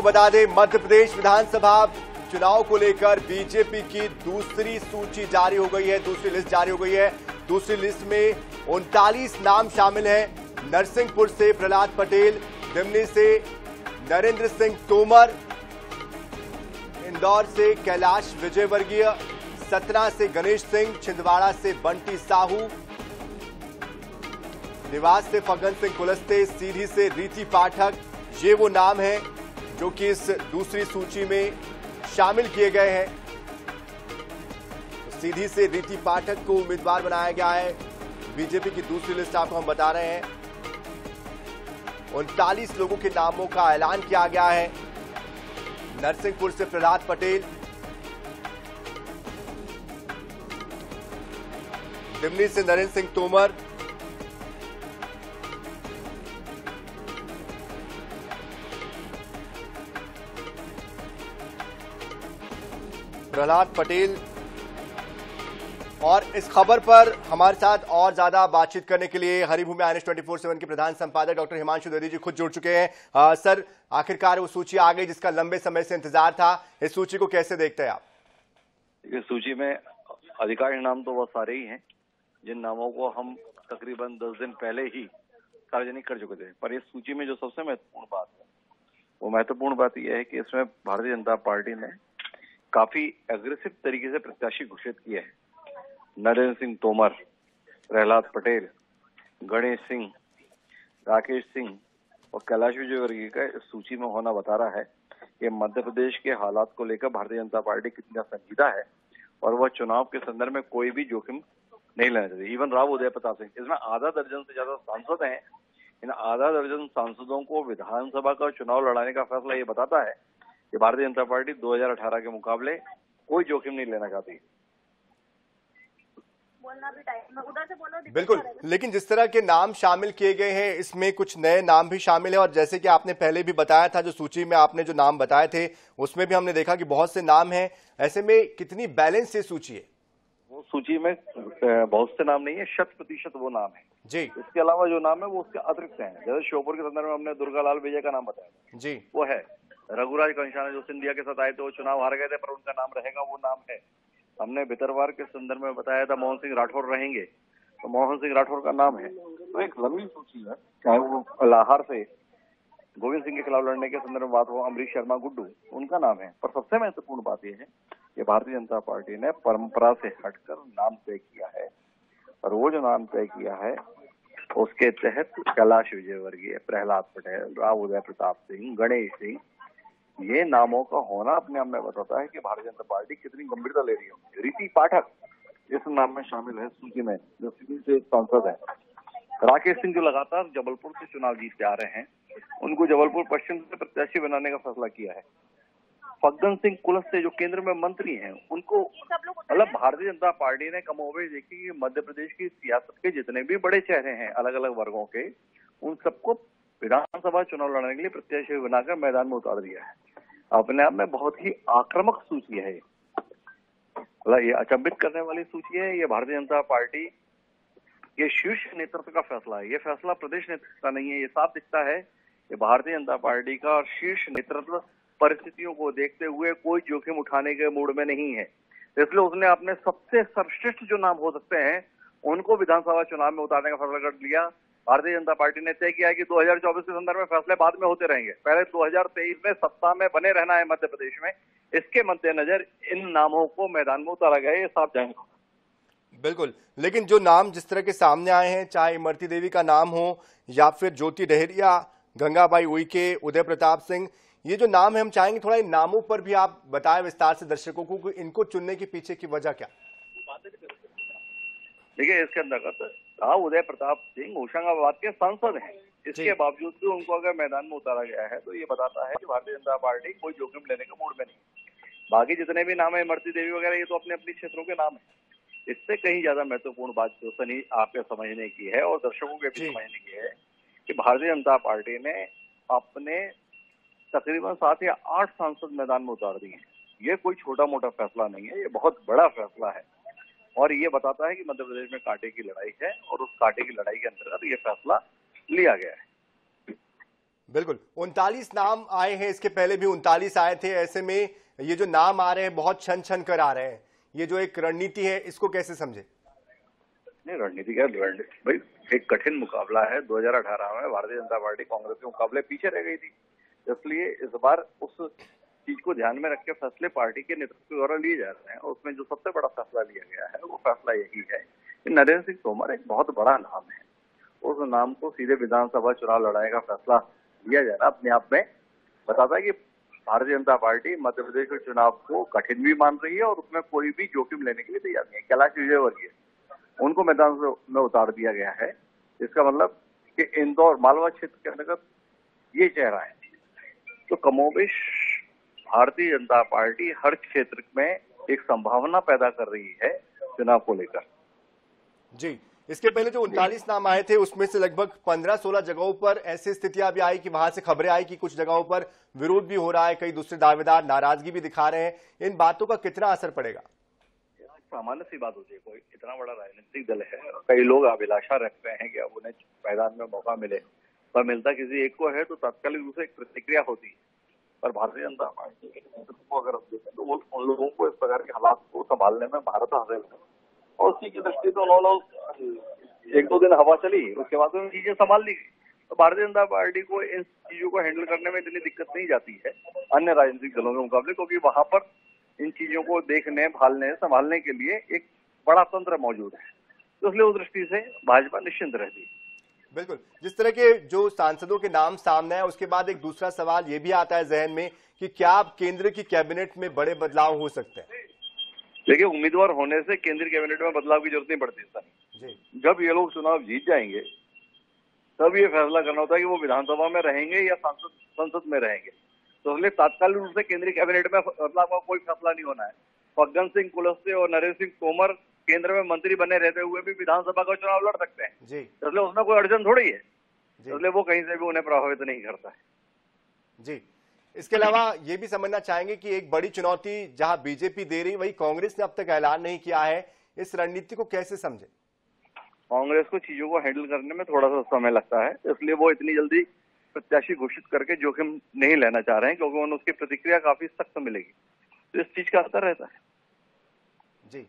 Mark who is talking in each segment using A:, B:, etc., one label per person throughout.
A: बता दें, मध्य प्रदेश विधानसभा चुनाव को लेकर बीजेपी की दूसरी सूची जारी हो गई है, दूसरी लिस्ट जारी हो गई है। दूसरी लिस्ट में 39 नाम शामिल हैं। नरसिंहपुर से प्रहलाद पटेल, दिमनी से नरेंद्र सिंह तोमर, इंदौर से कैलाश विजयवर्गीय, सतना से गणेश सिंह, छिंदवाड़ा से बंटी साहू, निवास से फग्गन सिंह कुलस्ते, सीधी से रीति पाठक। ये वो नाम हैं जो कि इस दूसरी सूची में शामिल किए गए हैं। तो सीधी से रीति पाठक को उम्मीदवार बनाया गया है। बीजेपी की दूसरी लिस्ट आपको हम बता रहे हैं। 39 लोगों के नामों का ऐलान किया गया है। नरसिंहपुर से प्रहलाद पटेल, दिमनी से नरेंद्र सिंह तोमर, प्रहलाद पटेल। और इस खबर पर हमारे साथ और ज्यादा बातचीत करने के लिए हरिभूमि IANS 24/7 के प्रधान संपादक डॉक्टर हिमांशु द्विवेदी जी खुद जुड़ चुके हैं। सर, आखिरकार वो सूची आ गई जिसका लंबे समय से इंतजार था। इस सूची को कैसे देखते हैं आप?
B: इस सूची में अधिकांश नाम तो वह सारे ही हैं जिन नामों को हम तकरीबन 10 दिन पहले ही सार्वजनिक कर चुके थे। पर इस सूची में जो सबसे महत्वपूर्ण बात है, वो महत्वपूर्ण बात यह है कि इसमें भारतीय जनता पार्टी ने काफी एग्रेसिव तरीके से प्रत्याशी घोषित किए हैं। नरेंद्र सिंह तोमर, प्रहलाद पटेल, गणेश सिंह, राकेश सिंह और कैलाश विजयवर्गीय का इस सूची में होना बता रहा है कि मध्य प्रदेश के हालात को लेकर भारतीय जनता पार्टी कितना संजीदा है और वह चुनाव के संदर्भ में कोई भी जोखिम नहीं लेना चाहती। इवन राव उदय प्रताप सिंह, इसमें आधा दर्जन से ज्यादा सांसद हैं। इन आधा दर्जन सांसदों को विधानसभा का चुनाव लड़ाने का फैसला ये बताता है कि भारतीय जनता पार्टी 2018 के मुकाबले कोई जोखिम नहीं लेना चाहती।
A: बिल्कुल, लेकिन जिस तरह के नाम शामिल किए गए हैं, इसमें कुछ नए नाम भी शामिल है। और जैसे कि आपने पहले भी बताया था, जो सूची में आपने जो नाम बताए थे उसमें भी हमने देखा कि बहुत से नाम हैं। ऐसे में कितनी बैलेंस ये सूची है?
B: वो सूची में बहुत से नाम नहीं है, 100% वो नाम है
A: जी।
B: इसके अलावा जो नाम है वो उसके अतिरिक्त हैं। जैसे श्योपुर के संदर्भ में हमने दुर्गालाल विजय का नाम बताया था
A: जी,
B: वो है। रघुराज कंषाना जो सिंधिया के साथ आए थे, वो चुनाव हार गए थे पर उनका नाम रहेगा, वो नाम है। हमने भितरवार के संदर्भ में बताया था मोहन सिंह राठौर रहेंगे, तो मोहन सिंह राठौर का नाम है। तो एक लंबी सूची है, चाहे वो लाहौर से गोविंद सिंह के खिलाफ लड़ने के संदर्भ में बात हो, अमरीश शर्मा गुड्डू, उनका नाम है। पर सबसे महत्वपूर्ण बात यह है कि भारतीय जनता पार्टी ने परंपरा से हटकर नाम तय किया है और वो जो नाम तय किया है उसके तहत कैलाश विजयवर्गीय, प्रहलाद पटेल, राव उदय प्रताप सिंह, गणेश सिंह, ये नामों का होना अपने आप में बताता है कि भारतीय जनता पार्टी कितनी गंभीरता ले रही है। रीति पाठक इस नाम में शामिल है सूची में, जो सिंधी से सांसद है। राकेश सिंह जो लगातार जबलपुर से चुनाव जीतते आ रहे हैं, उनको जबलपुर पश्चिम से प्रत्याशी बनाने का फैसला किया है। फग्गन सिंह कुलस्ते जो केंद्र में मंत्री हैं, उनको मतलब भारतीय जनता पार्टी ने कमोबेश देखी कि मध्य प्रदेश की सियासत के जितने भी बड़े चेहरे हैं अलग अलग वर्गों के, उन सबको विधानसभा चुनाव लड़ने के लिए प्रत्याशी बनाकर मैदान में उतार दिया है। अपने आप में बहुत ही आक्रामक सूची है। मतलब ये अचंभित करने वाली सूची है। ये भारतीय जनता पार्टी के शीर्ष नेतृत्व का फैसला है। ये फैसला प्रदेश नेतृत्व का नहीं है। ये साफ दिखता है कि भारतीय जनता पार्टी का शीर्ष नेतृत्व परिस्थितियों को देखते हुए कोई जोखिम उठाने के मूड में नहीं है। इसलिए उसने अपने सबसे सर्वश्रेष्ठ जो नाम हो सकते हैं उनको विधानसभा चुनाव में उतारने का फैसला कर लिया। भारतीय जनता पार्टी ने तय किया है कि 2024 के संदर्भ में फैसले बाद में होते रहेंगे, पहले 2023 में सत्ता में बने रहना है मध्य प्रदेश में। इसके मद्देनजर इन नामों को मैदान में उतारा गया है, ये साफ जाएगा।
A: बिल्कुल, लेकिन जो नाम जिस तरह के सामने आए हैं, चाहे इमरती देवी का नाम हो या फिर ज्योति डहरिया, गंगाबाई उइके, उदय प्रताप सिंह, ये जो नाम है, हम चाहेंगे थोड़ा इन नामों पर भी आप बताएं विस्तार से दर्शकों को कि इनको चुनने के पीछे की वजह क्या?
B: देखिए, इसके अंतर्गत राव उदय प्रताप सिंह होशंगाबाद के सांसद हैं। इसके बावजूद भी उनको अगर मैदान में उतारा गया है तो ये बताता है कि भारतीय जनता पार्टी कोई जोखिम लेने के मूड में नहीं। बाकी जितने भी नाम है, इमरती देवी वगैरह, ये तो अपने अपने क्षेत्रों के नाम है। इससे कहीं ज्यादा महत्वपूर्ण बात जो सनी आपके समझने की है और दर्शकों के भी समझने की है कि भारतीय जनता पार्टी ने अपने तकरीबन 7 या 8 सांसद मैदान में उतार दिए हैं। ये कोई छोटा मोटा फैसला नहीं है, ये बहुत बड़ा फैसला है और ये बताता है कि मध्य प्रदेश में कांटे की लड़ाई है और उस कांटे की लड़ाई के अंतर्गत ये फैसला लिया गया है।
A: बिल्कुल 39 नाम आए हैं, इसके पहले भी 39 आए थे। ऐसे में ये जो नाम आ रहे हैं बहुत छन छन कर आ रहे हैं, ये जो एक रणनीति है इसको कैसे समझे?
B: नहीं, रणनीति क्या भाई, एक कठिन मुकाबला है। 2018 में भारतीय जनता पार्टी कांग्रेस के मुकाबले पीछे रह गई थी, इसलिए इस बार उस चीज को ध्यान में रख के फैसले पार्टी के नेतृत्व द्वारा लिए जा रहे हैं। और उसमें जो सबसे बड़ा फैसला लिया गया है वो फैसला यही है कि नरेंद्र सिंह तोमर एक बहुत बड़ा नाम है, उस नाम को सीधे विधानसभा चुनाव लड़ाने का फैसला लिया जाना अपने आप में बताता है कि भारतीय जनता पार्टी मध्य प्रदेश के चुनाव को कठिन भी मान रही है और उसमें कोई भी जोखिम लेने के लिए तैयार नहीं है। कैलाश विजयवर्गीय उनको मैदान में उतार दिया गया है। इसका मतलब कि इंदौर मालवा क्षेत्र के अंतर्गत ये चेहरा है। तो कमोबेश भारतीय जनता पार्टी हर क्षेत्र में एक संभावना पैदा कर रही है चुनाव को लेकर।
A: जी, इसके पहले जो 39 नाम आए थे उसमें से लगभग 15-16 जगहों पर ऐसी स्थितियां भी आई कि वहां से खबरें आई कि कुछ जगहों पर विरोध भी हो रहा है, कई दूसरे दावेदार नाराजगी भी दिखा रहे हैं। इन बातों का कितना असर पड़ेगा?
B: सामान्य सी बात होती है, कोई इतना बड़ा राजनीतिक दल है, कई लोग अभिलाषा रखते हैं कि अब उन्हें मैदान में मौका मिले, पर मिलता किसी एक को है तो तात्कालिक रूप से एक प्रतिक्रिया होती है। पर भारतीय जनता पार्टी के नेतृत्व को अगर हम देखें तो वो उन लोगों को इस प्रकार के हालात को संभालने में महारत हासिल है और उसी की दृष्टि से उन्होंने 1-2 दिन हवा चली, उसके बाद उन चीजें संभाल ली गई। तो भारतीय जनता पार्टी को इन चीजों को हैंडल करने में इतनी दिक्कत नहीं जाती है अन्य राजनीतिक दलों के मुकाबले, क्योंकि वहां पर इन चीजों को देखने, भालने, संभालने के लिए एक बड़ा तंत्र मौजूद है। तो इसलिए उस दृष्टि से भाजपा निश्चिंत रहती है।
A: बिल्कुल, जिस तरह के जो सांसदों के नाम सामने है उसके बाद एक दूसरा सवाल ये भी आता है जहन में कि क्या केंद्र की कैबिनेट में बड़े बदलाव हो सकते हैं?
B: देखिए, उम्मीदवार होने से केंद्रीय कैबिनेट में बदलाव की जरूरत नहीं पड़ती सर। जब ये लोग चुनाव जीत जाएंगे तब ये फैसला करना होता है कि वो विधानसभा में रहेंगे या संसद में रहेंगे। तो इसलिए तात्कालिक रूप से केंद्रीय कैबिनेट में बदलाव का कोई फैसला नहीं होना है। फग्गन सिंह कुलस्ते और नरेंद्र सिंह तोमर केंद्र में मंत्री बने रहते हुए भी विधानसभा का चुनाव लड़ सकते हैं जी। इसलिए उसमें कोई अड़चन थोड़ी है, इसलिए वो कहीं से भी उन्हें प्रभावित नहीं करता है
A: जी। इसके अलावा ये भी समझना चाहेंगे कि एक बड़ी चुनौती जहां बीजेपी दे रही वही कांग्रेस ने अब तक ऐलान नहीं किया है, इस रणनीति को कैसे समझे?
B: कांग्रेस को चीजों को हैंडल करने में थोड़ा सा समय लगता है, इसलिए वो इतनी जल्दी प्रत्याशी घोषित करके जोखिम नहीं लेना चाह रहे हैं, क्योंकि उन्हें उसकी प्रतिक्रिया काफी सख्त मिलेगी। तो इस चीज का असर रहता है
A: जी।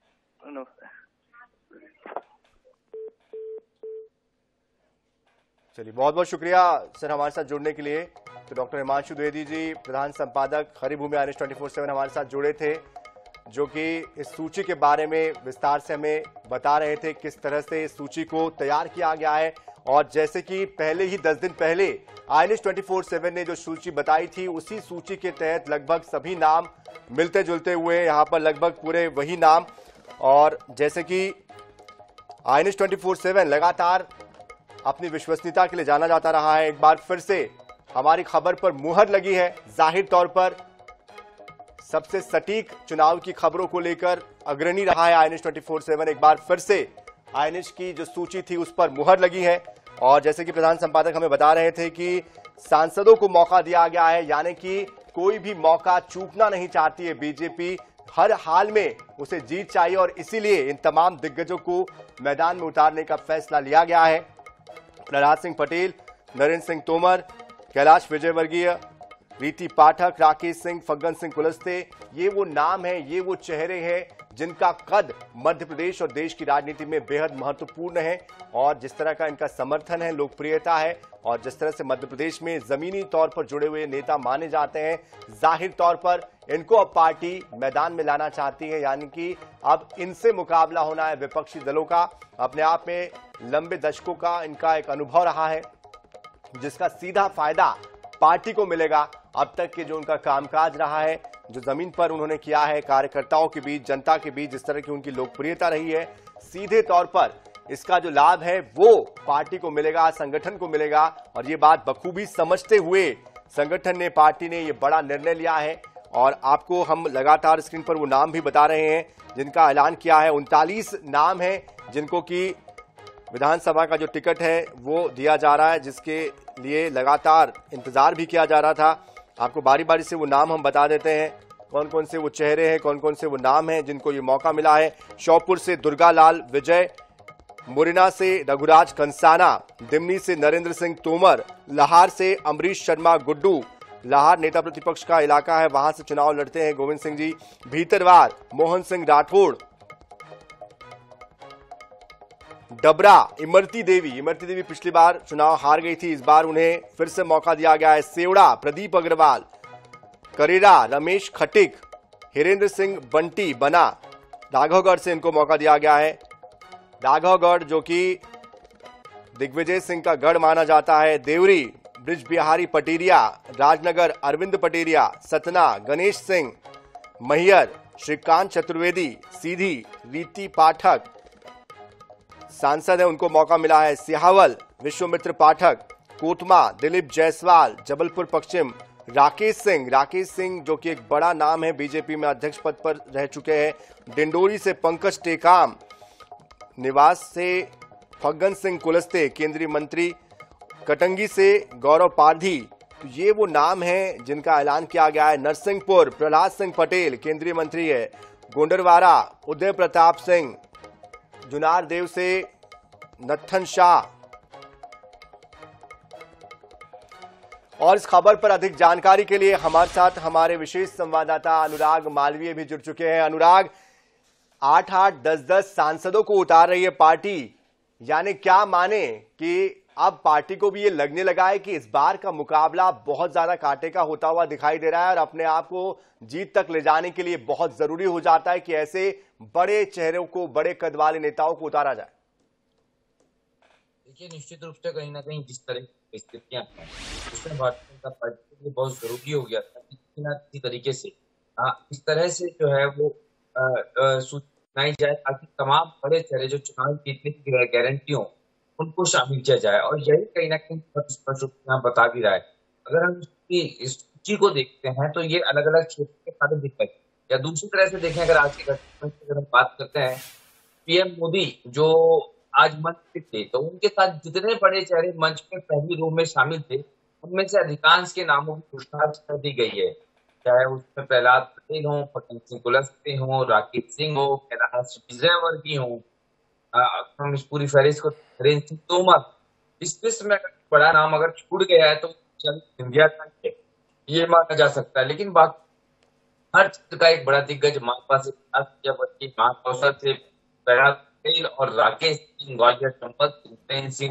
A: चलिए, बहुत बहुत शुक्रिया सर हमारे साथ जुड़ने के लिए। तो डॉक्टर हिमांशु द्विवेदी जी, प्रधान संपादक हरिभूमि INS 24/7 हमारे साथ जुड़े थे, जो कि इस सूची के बारे में विस्तार से हमें बता रहे थे किस तरह से इस सूची को तैयार किया गया है। और जैसे कि पहले ही 10 दिन पहले INS 24/7 ने जो सूची बताई थी उसी सूची के तहत लगभग सभी नाम मिलते जुलते हुए यहाँ पर लगभग पूरे वही नाम। और जैसे कि INS 24/7 लगातार अपनी विश्वसनीयता के लिए जाना जाता रहा है, एक बार फिर से हमारी खबर पर मुहर लगी है। जाहिर तौर पर सबसे सटीक चुनाव की खबरों को लेकर अग्रणी रहा है INS 24/7। एक बार फिर से INS की जो सूची थी उस पर मुहर लगी है। और जैसे कि प्रधान संपादक हमें बता रहे थे कि सांसदों को मौका दिया गया है, यानी कि कोई भी मौका चूकना नहीं चाहती है बीजेपी, हर हाल में उसे जीत चाहिए और इसीलिए इन तमाम दिग्गजों को मैदान में उतारने का फैसला लिया गया है। प्रहलाद सिंह पटेल, नरेंद्र सिंह तोमर, कैलाश विजयवर्गीय, रीति पाठक, राकेश सिंह, फग्गन सिंह कुलस्ते, ये वो नाम है, ये वो चेहरे हैं जिनका कद मध्य प्रदेश और देश की राजनीति में बेहद महत्वपूर्ण है। और जिस तरह का इनका समर्थन है, लोकप्रियता है और जिस तरह से मध्य प्रदेश में जमीनी तौर पर जुड़े हुए नेता माने जाते हैं, जाहिर तौर पर इनको अब पार्टी मैदान में लाना चाहती है, यानी कि अब इनसे मुकाबला होना है विपक्षी दलों का। अपने आप में लंबे दशकों का इनका एक अनुभव रहा है जिसका सीधा फायदा पार्टी को मिलेगा। अब तक के जो उनका कामकाज रहा है, जो जमीन पर उन्होंने किया है कार्यकर्ताओं के बीच, जनता के बीच, जिस तरह की उनकी लोकप्रियता रही है, सीधे तौर पर इसका जो लाभ है वो पार्टी को मिलेगा, संगठन को मिलेगा। और ये बात बखूबी समझते हुए संगठन ने, पार्टी ने ये बड़ा निर्णय लिया है। और आपको हम लगातार स्क्रीन पर वो नाम भी बता रहे हैं जिनका ऐलान किया है। 39 नाम है जिनको कि विधानसभा का जो टिकट है वो दिया जा रहा है, जिसके लिए लगातार इंतजार भी किया जा रहा था। आपको बारी बारी से वो नाम हम बता देते हैं, कौन कौन से वो चेहरे हैं, कौन कौन से वो नाम हैं जिनको ये मौका मिला है। श्योपुर से दुर्गा लाल विजय, मुरैना से रघुराज कंसाना, दिमनी से नरेंद्र सिंह तोमर, लाहार से अमरीश शर्मा गुड्डू, लाहार नेता प्रतिपक्ष का इलाका है, वहां से चुनाव लड़ते हैं गोविंद सिंह जी। भीतरवार मोहन सिंह राठौड़, डबरा इमरती देवी पिछली बार चुनाव हार गई थी, इस बार उन्हें फिर से मौका दिया गया है। सेवड़ा प्रदीप अग्रवाल, करेरा रमेश खटिक, हिरेंद्र सिंह बंटी बना, राघवगढ़ से इनको मौका दिया गया है। राघवगढ़ जो कि दिग्विजय सिंह का गढ़ माना जाता है। देवरी ब्रिज बिहारी पटेरिया, राजनगर अरविंद पटेरिया, सतना गणेश सिंह, महियर श्रीकांत चतुर्वेदी, सीधी रीति पाठक सांसद है, उनको मौका मिला है। सिहावल विश्वमित्र पाठक, कोतमा दिलीप जायसवाल, जबलपुर पश्चिम राकेश सिंह जो कि एक बड़ा नाम है, बीजेपी में अध्यक्ष पद पर रह चुके हैं। डिंडोरी से पंकज टेकाम, निवास से फग्गन सिंह कुलस्ते केंद्रीय मंत्री, कटंगी से गौरव पारधी, तो ये वो नाम हैं जिनका ऐलान किया गया है। नरसिंहपुर प्रहलाद सिंह पटेल केंद्रीय मंत्री है। गोंडरवारा उदय प्रताप सिंह, जुनार देव से नत्थन शाह। और इस खबर पर अधिक जानकारी के लिए हमारे साथ हमारे विशेष संवाददाता अनुराग मालवीय भी जुड़ चुके हैं। अनुराग, 8-8, 10-10 सांसदों को उतार रही है पार्टी, यानी क्या माने कि अब पार्टी को भी ये लगने लगा है कि इस बार का मुकाबला बहुत ज्यादा कांटे का होता हुआ दिखाई दे रहा है और अपने आप को जीत तक ले जाने के लिए बहुत जरूरी हो जाता है कि ऐसे बड़े चेहरों को, बड़े कद वाले नेताओं को उतारा जाए।
C: देखिए, निश्चित रूप से कहीं ना कहीं जिस तरह की स्थितियां हैं उसमें भारतीय जनता पार्टी के लिए बहुत जरूरी हो गया था कि किसी न किसी तरीके से इस तरह से जो है वो सुनाई जाए ताकि तमाम बड़े चेहरे जो चुनाव जीतने की गारंटी हो उनको शामिल किया जाए। और यही कहीं ना कहीं स्पष्ट रूप से बता भी रहा है। अगर हम इसकी सूची को देखते हैं तो ये अलग अलग क्षेत्र के सारे दिक्कत, या दूसरी तरह से देखें अगर आज के घटना की अगर हम बात करते हैं, पीएम मोदी जो आज मंच पे थे तो उनके साथ जितने बड़े चेहरे मंच पे पहली रो में शामिल थे उनमें से अधिकांश के नामों की घोषणा कर दी गई है, चाहे उसमें प्रहलाद पटेल हो, फग्गन सिंह कुलस्ते हो, राकेश सिंह हो, कैलाश विजयवर्गीय हो, हम इस पूरी फहरिस्त को नरेंद्र सिंह तोमर, इस लिस्ट में बड़ा नाम अगर छूट गया है तो इंडिया का ये माना जा सकता है। लेकिन बाकी हर क्षेत्र का एक बड़ा दिग्गज माकपा से महाकौशल से प्रहलाद पटेल और राकेश सिंह, ग्वालियर संपत, नरेंद्र सिंह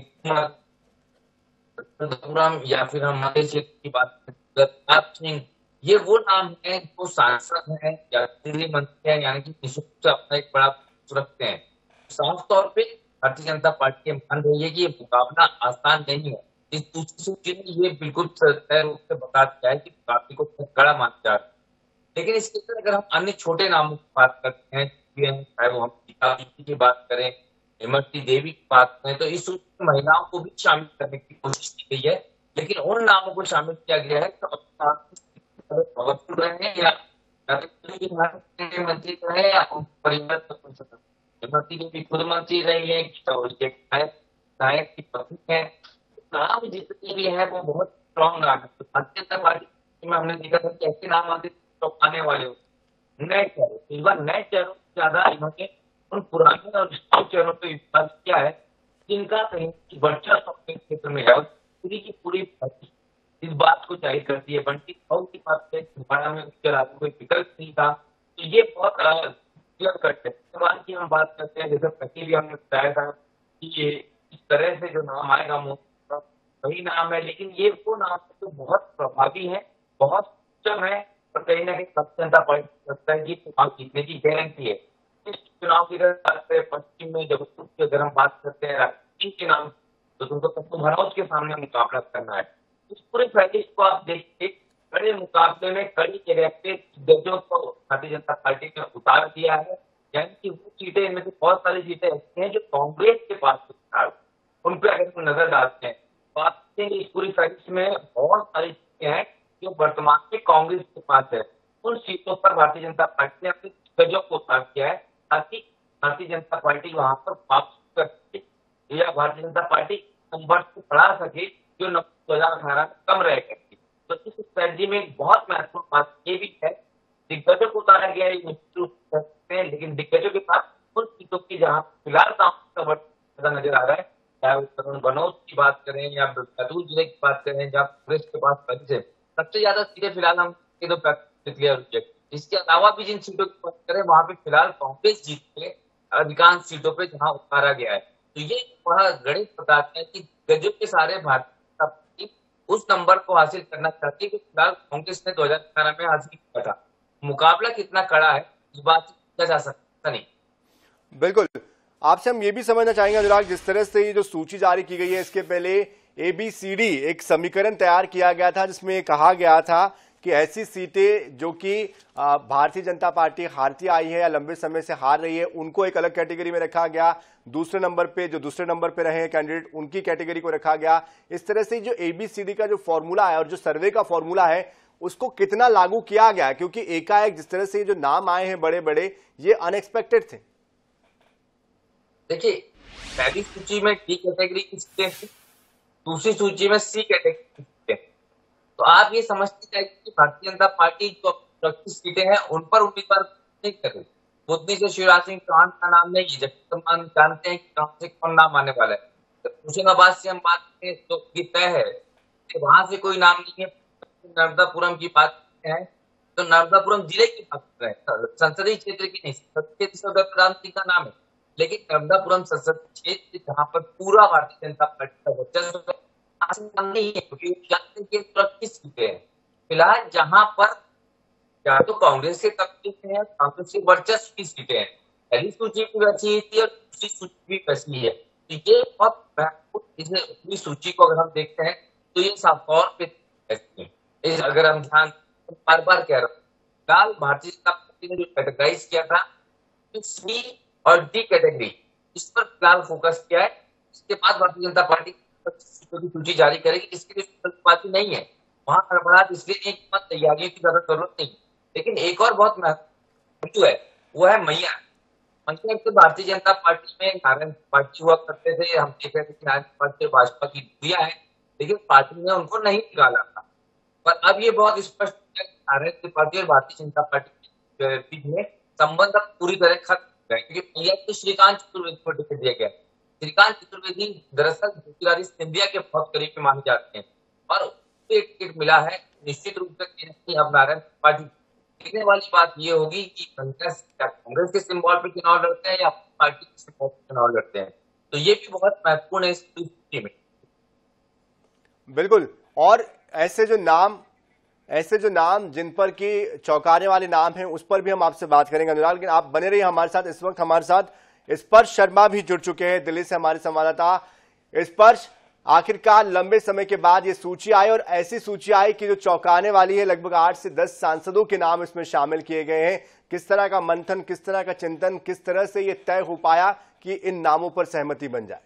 C: तोमर, या फिर हमारे क्षेत्र की बात करें सिंह, ये वो नाम है जो सांसद है या केंद्रीय मंत्री है, यानी कि निश्चित रूप से अपना एक बड़ा रखते हैं। साफ तौर पे भारतीय जनता पार्टी मान रही है कि ये मुकाबला आसान नहीं है। इस दूसरी सूची में ये बिल्कुल तय रूप से बता दिया है कि पार्टी को कड़ा माना जा रहा है। लेकिन इसके अंदर अगर हम अन्य छोटे नामों की बात करते हैं, चाहे वो हम की बात करें, इमरती देवी की बात करें, तो इस सूची में महिलाओं को भी शामिल करने की कोशिश की गई है। लेकिन उन नामों को शामिल किया गया है तो रहे या मंत्री रहे या परिवार इमरती देवी खुद मंत्री रही है, नायक की पत्नी है, नाम जितने भी है वो बहुत स्ट्रॉन्ग नाम है। तो भारतीय जनता पार्टी में हमने देखा था कि ऐसे नाम आते आने वाले नए चेहरे, इस बार नए चेहरों से ज्यादा इन्होंने उन पुराने और स्ट्रॉन्ग चेहरों पर विश्वास किया है जिनका कहीं वर्चस्व अपने क्षेत्र में है। पूरी की पूरी इस बात को जाहिर करती है। बंटी राउत की बात करें, हरियाणा में उसके अलावा कोई विकल्प नहीं था, तो ये बहुत क्लियर कट है। सवाल की हम बात करते हैं, जैसे पहले भी हमने बताया था कि ये इस तरह से जो नाम आएगा वही नाम है, लेकिन ये वो नाम है जो बहुत प्रभावी है, बहुत सक्षम है और कहीं ना कहीं भारतीय जनता पार्टी लगता है कि चुनाव जीतने की गारंटी है। इस चुनाव की अगर बात करें पश्चिम में जबलपुर की अगर हम बात करते हैं राजनीति के नाम, तो तुमको तत्व भरोस के सामने मुकाबला करना है। इस पूरे फैसले को आप देखिए, बड़े मुकाबले में कड़ी जगह पे दिग्गजों को भारतीय जनता पार्टी ने उतार दिया है, यानी कि वो सीटें, इनमें से बहुत सारी सीटें ऐसी हैं जो कांग्रेस के पास उन पर अगर हम नजर डालते हैं तो आप देखेंगे इस पूरी फैसले में बहुत सारी सीटें हैं जो वर्तमान में कांग्रेस के पास है। उन सीटों पर भारतीय जनता पार्टी ने अपने दिग्गजों को उतार दिया है ताकि भारतीय जनता पार्टी वहां पर वापसी कर सके या भारतीय जनता पार्टी नंबर को बढ़ा सके जो 2018 में कम रह गए। तो इस स्ट्रेटजी में एक बहुत महत्वपूर्ण बात ये भी है, दिग्गजों को उतारा गया है, लेकिन दिग्गजों के पास उन सीटों की जहां फिलहाल नजर आ रहा है। चाहे वो तरुण बनोट की बात करें या बैतूल जिले की बात करें, जहाँ कांग्रेस के पास पहले से सबसे ज्यादा सीटें फिलहाल हम तो क्लियर हुई है। इसके अलावा भी जिन सीटों की बात करें, वहां पे फिलहाल कांग्रेस जीत के अधिकांश सीटों पे जहां उतारा गया है। तो ये बड़ा गणित बताते हैं कि गजब के सारे भारतीय जनता पार्टी उस नंबर को हासिल करना चाहती है कि फिलहाल कांग्रेस ने 2011 में हासिल किया था। मुकाबला कितना कड़ा है इस बात से पूछा जा सकता नहीं।
A: बिल्कुल, आपसे हम ये भी समझना चाहेंगे अनुराग, जिस तरह से ये जो सूची जारी की गई है, इसके पहले ABCD एक समीकरण तैयार किया गया था जिसमें कहा गया था कि ऐसी सीटें जो कि भारतीय जनता पार्टी हारती आई है या लंबे समय से हार रही है, उनको एक अलग कैटेगरी में रखा गया। दूसरे नंबर पे जो दूसरे नंबर पे रहे हैं कैंडिडेट, उनकी कैटेगरी को रखा गया। इस तरह से जो ABCD का जो फॉर्मूला है और जो सर्वे का फॉर्मूला है, उसको कितना लागू किया गया, क्योंकि एकाएक जिस तरह से जो नाम आए हैं बड़े बड़े, ये अनएक्सपेक्टेड थे।
C: देखिए, पहली सूची में D कैटेगरी की सीटें थी, दूसरी सूची में C कैटेगरी की सीटें। तो आप ये समझते चाहिए कि भारतीय जनता पार्टी जो 25 सीटें हैं उन पर उम्मीदवार नहीं कर रही। बुद्धनी से शिवराज सिंह चौहान का नाम नहीं है, जबकि हम जानते हैं कि कहां से कौन नाम आने वाला है। होशंगाबाद से हम बात करें तो ये तय है कि वहां से कोई नाम नहीं है। नर्मदापुरम की बात करते हैं तो नर्मदापुरम जिले की बात कर रहे हैं, संसदीय क्षेत्र की नहीं। संसदीय क्षेत्र प्रधान सिंह का नाम है, लेकिन नर्मदापुरम संसदीय क्षेत्र जहां पर पूरा भारतीय जनता पार्टी का वर्चस्व नहीं है, क्योंकि 25 सीटें हैं फिलहाल, जहां पर या तो कांग्रेस के कब्जे में है, कांग्रेस के वर्चस्व की सीटें हैं। पहली सूची भी वैसी थी और दूसरी सूची भी वैसी है। तो ये बहुत महत्वपूर्ण सूची को अगर हम देखते हैं तो ये साफ तौर पे अगर हम ध्यान बार बार कह रहे हैं, फिलहाल भारतीय जनता पार्टी ने जो कैटेगराइज किया था C और D कैटेगरी, इस पर फिलहाल फोकस किया है। इसके बाद भारतीय जनता पार्टी सीटों की सूची जारी करेगी, इसके लिए बात नहीं है। वहां गड़बड़ाहट इसलिए नहीं कि तैयारियों की जरूरत नहीं। लेकिन एक और बहुत महत्वपूर्ण है, वो है मैया। मैया तो भारतीय जनता पार्टी में नारायण पार्टी हुआ करते थे, हम देख रहे थे कि नारायण पार्टी भाजपा की दूरिया है, लेकिन पार्टी ने उनको नहीं निकाला था। पर अब ये बहुत स्पष्ट है कि नारायण पार्टी और भारतीय जनता पार्टी में संबंध अब पूरी तरह खत्म हो गए, क्योंकि मैया को श्रीकांत चतुर्वेदी को टिकट दिया गया। श्रीकांत चतुर्वेदी दरअसल ज्योतिरादित्य सिंधिया के बहुत करीब माने जाते हैं और एक टिकट मिला है। निश्चित रूप से अब नारायण पार्टी देखने वाली बात ये होगी कि कांग्रेस के सिंबल पे चुनाव लड़ते हैं या पार्टी के सिंबल पे चुनाव लड़ते हैं। तो ये भी बहुत महत्वपूर्ण है इस सूची में।
A: बिल्कुल, और ऐसे जो नाम जिन पर की चौंकाने वाले नाम हैं, उस पर भी हम आपसे बात करेंगे अनुराग। लेकिन आप बने रहिए हमारे साथ। इस वक्त हमारे साथ स्पर्श शर्मा भी जुड़ चुके हैं दिल्ली से, हमारे संवाददाता। स्पर्श, आखिरकार लंबे समय के बाद ये सूची आई और ऐसी सूची आई कि जो चौंकाने वाली है। लगभग 8 से 10 सांसदों के नाम इसमें शामिल किए गए हैं। किस तरह का मंथन, किस तरह का चिंतन, किस तरह से ये तय हो पाया कि इन नामों पर सहमति बन जाए?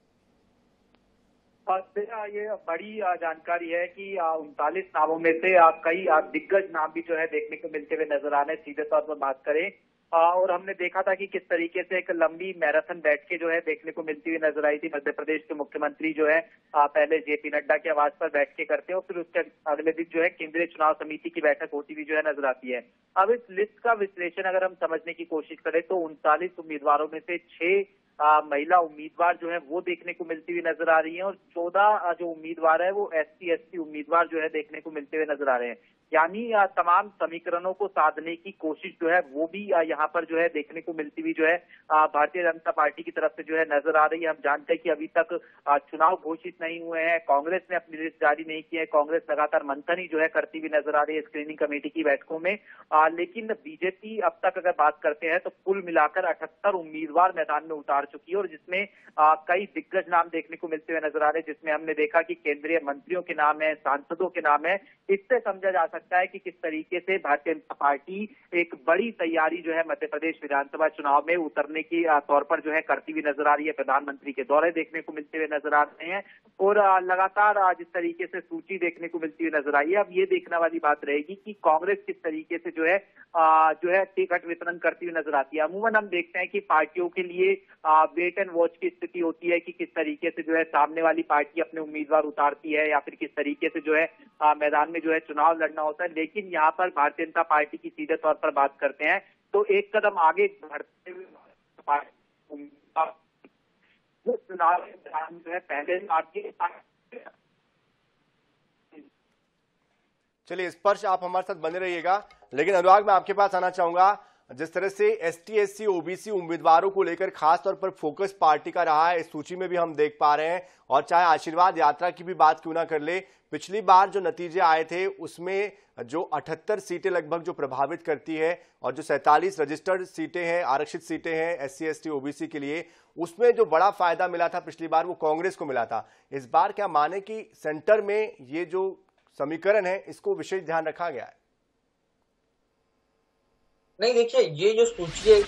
D: ये बड़ी जानकारी है कि 39 नामों में से कई दिग्गज नाम भी जो है देखने को मिलते हुए नजर आ रहे हैं। सीधे तौर पर बात करें और हमने देखा था कि किस तरीके से एक लंबी मैराथन बैठ के जो है देखने को मिलती हुई नजर आई थी। मध्य प्रदेश के मुख्यमंत्री जो है पहले JP नड्डा के आवास पर बैठ के करते हैं और फिर उसके अगले दिन जो है केंद्रीय चुनाव समिति की बैठक होती हुई जो है नजर आती है। अब इस लिस्ट का विश्लेषण अगर हम समझने की कोशिश करें तो 39 उम्मीदवारों में से 6 महिला उम्मीदवार जो है वो देखने को मिलती हुई नजर आ रही हैं और 14 जो उम्मीदवार है वो SC/ST उम्मीदवार जो है देखने को मिलते हुए नजर आ रहे हैं। यानी तमाम समीकरणों को साधने की कोशिश जो है वो भी यहाँ पर जो है देखने को मिलती हुई जो है भारतीय जनता पार्टी की तरफ से जो है नजर आ रही है। हम जानते हैं कि अभी तक चुनाव घोषित नहीं हुए हैं, कांग्रेस ने अपनी लिस्ट जारी नहीं की है, कांग्रेस लगातार मंथन ही जो है करती हुई नजर आ रही है स्क्रीनिंग कमेटी की बैठकों में। लेकिन बीजेपी अब तक अगर बात करते हैं तो कुल मिलाकर 78 उम्मीदवार मैदान में उतार चुकी है और जिसमें कई दिग्गज नाम देखने को मिलते हुए नजर आ रहे हैं, जिसमें हमने देखा कि केंद्रीय मंत्रियों के नाम है, सांसदों के नाम है। इससे समझा जा सकता है कि किस तरीके से भारतीय जनता पार्टी एक बड़ी तैयारी जो है मध्य प्रदेश विधानसभा चुनाव में उतरने की तौर पर जो है करती हुई नजर आ रही है। प्रधानमंत्री के दौरे देखने को मिलते हुए नजर आ रहे हैं और लगातार जिस तरीके से सूची देखने को मिलती हुई नजर आई है। अब ये देखने वाली बात रहेगी कि कांग्रेस किस तरीके से जो है टिकट वितरण करती हुई नजर आती है। अमूमन हम देखते हैं कि पार्टियों के लिए वेट एंड वॉच की स्थिति होती है कि किस तरीके से जो है सामने वाली पार्टी अपने उम्मीदवार उतारती है या फिर किस तरीके से जो है मैदान में जो है चुनाव लड़ना होता है। लेकिन यहाँ पर भारतीय जनता पार्टी की सीधे तौर पर बात करते हैं तो एक कदम आगे बढ़ते हुए वो चुनाव जो है पहले आपके।
A: चलिए स्पर्श आप हमारे साथ बने रहिएगा। लेकिन अनुराग, मैं आपके पास आना चाहूंगा, जिस तरह से एसटी एससी ओबीसी उम्मीदवारों को लेकर खास तौर पर फोकस पार्टी का रहा है, इस सूची में भी हम देख पा रहे हैं। और चाहे आशीर्वाद यात्रा की भी बात क्यों ना कर ले, पिछली बार जो नतीजे आए थे उसमें जो 78 सीटें लगभग जो प्रभावित करती है और जो 47 रजिस्टर्ड सीटें हैं, आरक्षित सीटें हैं एससी एसटी ओबीसी के लिए, उसमें जो बड़ा फायदा मिला था पिछली बार वो कांग्रेस को मिला था। इस बार क्या माने कि सेंटर में ये जो समीकरण है इसको विशेष ध्यान रखा गया है?
C: नहीं, देखिए, ये जो सूची है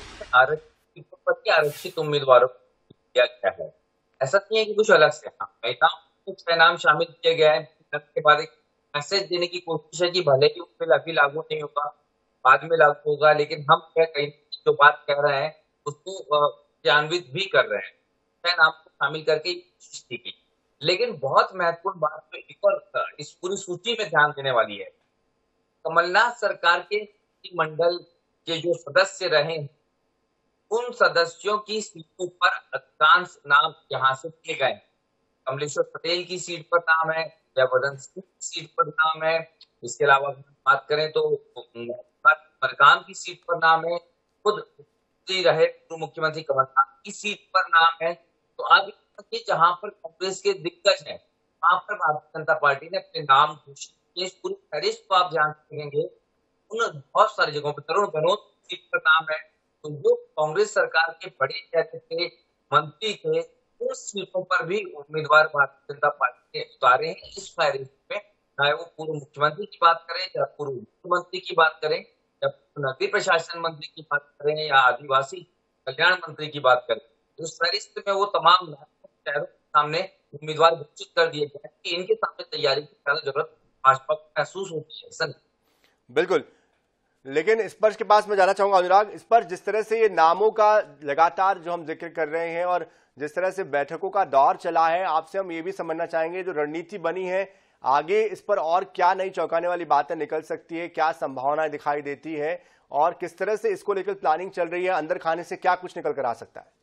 C: आरक्षित उम्मीदवारों को दिया गया है, ऐसा नहीं है कि कुछ अलग से कुछ नाम शामिल किए गए हैं। के बाद एक मैसेज देने की कोशिश है कि भले ही उसमें अभी लागू नहीं होगा, बाद में लागू होगा, लेकिन हम कहीं जो बात कह रहे हैं उसको क्रियान्वित भी कर रहे हैं। नाम को शामिल करके कोशिश की गई। लेकिन बहुत महत्वपूर्ण बात तो एक और इस पूरी सूची में ध्यान देने वाली है। कमलनाथ सरकार के मंडल के जो सदस्य रहे, उन सदस्यों की सीटों पर अधिकांश नाम यहाँ से किए गए। कमलेश्वर पटेल की सीट पर नाम है, जयवर्धन सिंह की सीट पर नाम है। इसके अलावा बात करें तो मरकाम की सीट पर नाम है, खुद रहे पूर्व मुख्यमंत्री कमलनाथ की सीट पर नाम है। तो आप जहां पर कांग्रेस के दिग्गज हैं, वहां पर भारतीय जनता पार्टी ने अपने नाम घोषित किए। पूरी फहरिस्त को आप ध्यान रखेंगे, उन बहुत सारी जगहों पर तरुण भनोत सीट पर नाम है। तो जो कांग्रेस सरकार के बड़े नेता थे, मंत्री थे, उस सीटों पर भी उम्मीदवार भारतीय जनता पार्टी ने उतारे हैं इस फहरिस्त में। चाहे वो पूर्व मुख्यमंत्री की बात करें या पूर्व मुख्यमंत्री की बात करें या नगरीय प्रशासन मंत्री की बात करें या आदिवासी कल्याण मंत्री की बात करें, उस फहरिस्त में वो तमाम शहरों के सामने उम्मीदवार घोषित कर दिए गए कि इनके सामने तैयारी की ज्यादा जरूरत भाजपा को महसूस होती है। सर
A: बिल्कुल, लेकिन स्पर्श के पास मैं जाना चाहूंगा अनुराग। स्पर्श, जिस तरह से ये नामों का लगातार जो हम जिक्र कर रहे हैं और जिस तरह से बैठकों का दौर चला है, आपसे हम ये भी समझना चाहेंगे जो रणनीति बनी है आगे, इस पर और क्या नई चौंकाने वाली बातें निकल सकती है, क्या संभावनाएं दिखाई देती है और किस तरह से इसको लेकर प्लानिंग चल रही है, अंदर खाने से क्या कुछ निकल कर आ सकता है?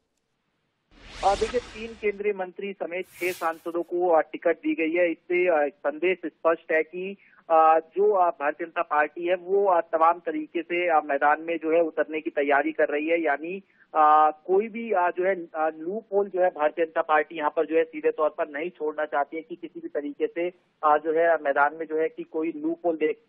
D: देखिए, 3 केंद्रीय मंत्री समेत 6 सांसदों को टिकट दी गई है। इससे संदेश स्पष्ट है कि जो भारतीय जनता पार्टी है वो तमाम तरीके से मैदान में जो है उतरने की तैयारी कर रही है। यानी कोई भी जो है लूप होल जो है भारतीय जनता पार्टी यहाँ पर जो है सीधे तौर पर नहीं छोड़ना चाहती है कि किसी भी तरीके से जो है मैदान में जो है कि कोई लूप होल देख।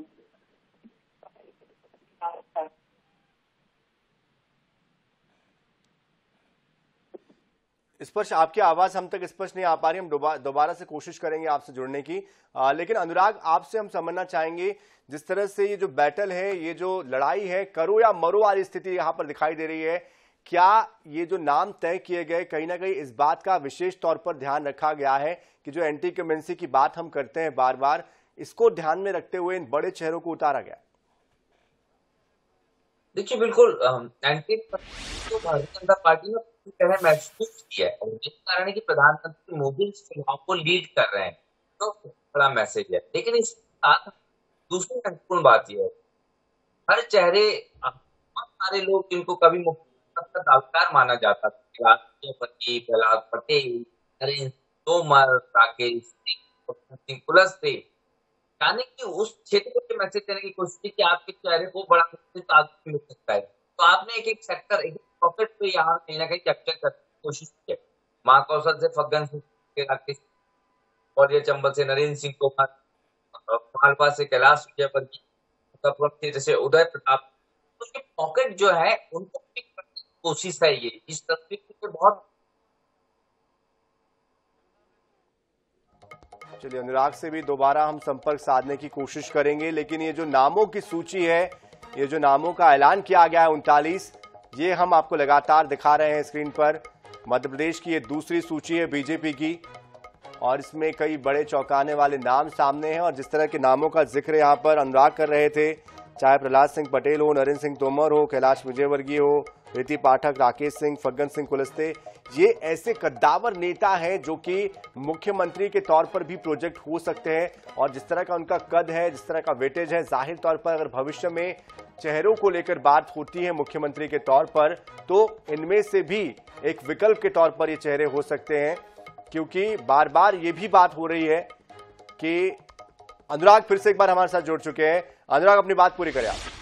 A: स्पर्श, आपकी आवाज हम तक स्पष्ट नहीं आ पा रही, हम दोबारा से कोशिश करेंगे आपसे जुड़ने की। लेकिन अनुराग, आपसे हम समझना चाहेंगे, जिस तरह से ये जो बैटल है, ये जो लड़ाई है, करो या मरो वाली स्थिति यहाँ पर दिखाई दे रही है, क्या ये जो नाम तय किए गए कहीं ना कहीं इस बात का विशेष तौर पर ध्यान रखा गया है कि जो एंटी इंकम्बेंसी की बात हम करते हैं बार बार, इसको ध्यान में रखते हुए इन बड़े चेहरों को उतारा गया?
C: देखिए, बिल्कुल एंटी तो भारतीय जनता पार्टी ने तरह महसूस किया है और जिस कारण है कि प्रधानमंत्री मोदी इस चुनाव को लीड कर रहे हैं, तो बड़ा मैसेज है। लेकिन इस साथ दूसरी महत्वपूर्ण बात यह है, हर चेहरे, बहुत सारे लोग जिनको कभी मुख्यमंत्री का दावेदार माना जाता था, प्रहलाद पटेल, नरेंद्र तोमर, राकेश सिंह कुलस्ते, यानी कि उस क्षेत्र को मैसेज देने की कोशिश की कि आपके चेहरे को बड़ा आगे मिल सकता है। तो आपने एक एक सेक्टर, एक पॉकेट पे यहाँ कहीं ना कहीं कैप्चर करने की कोशिश की है। महाकौशल से फग्गन सिंह, राकेश और ये चंबल से नरेंद्र सिंह तोमर, मालवा से कैलाश विजयवर्गीय, जैसे उदय प्रताप, तो ये पॉकेट जो है उनको पिक करने की कोशिश है। ये इस तस्वीर से बहुत।
A: चलिए, अनुराग से भी दोबारा हम संपर्क साधने की कोशिश करेंगे। लेकिन ये जो नामों की सूची है, ये जो नामों का ऐलान किया गया है 39, ये हम आपको लगातार दिखा रहे हैं स्क्रीन पर। मध्य प्रदेश की ये दूसरी सूची है बीजेपी की और इसमें कई बड़े चौंकाने वाले नाम सामने हैं। और जिस तरह के नामों का जिक्र यहाँ पर अनुराग कर रहे थे, चाहे प्रहलाद सिंह पटेल हो, नरेंद्र सिंह तोमर हो, कैलाश विजयवर्गीय हो, रीति पाठक, राकेश सिंह, फग्गन सिंह कुलस्ते, ये ऐसे कद्दावर नेता हैं जो कि मुख्यमंत्री के तौर पर भी प्रोजेक्ट हो सकते हैं। और जिस तरह का उनका कद है, जिस तरह का वेटेज है, जाहिर तौर पर अगर भविष्य में चेहरों को लेकर बात होती है मुख्यमंत्री के तौर पर, तो इनमें से भी एक विकल्प के तौर पर ये चेहरे हो सकते हैं, क्योंकि बार बार ये भी बात हो रही है कि अनुराग फिर से एक बार हमारे साथ जुड़ चुके हैं। अनुराग, अपनी बात पूरी करें आप।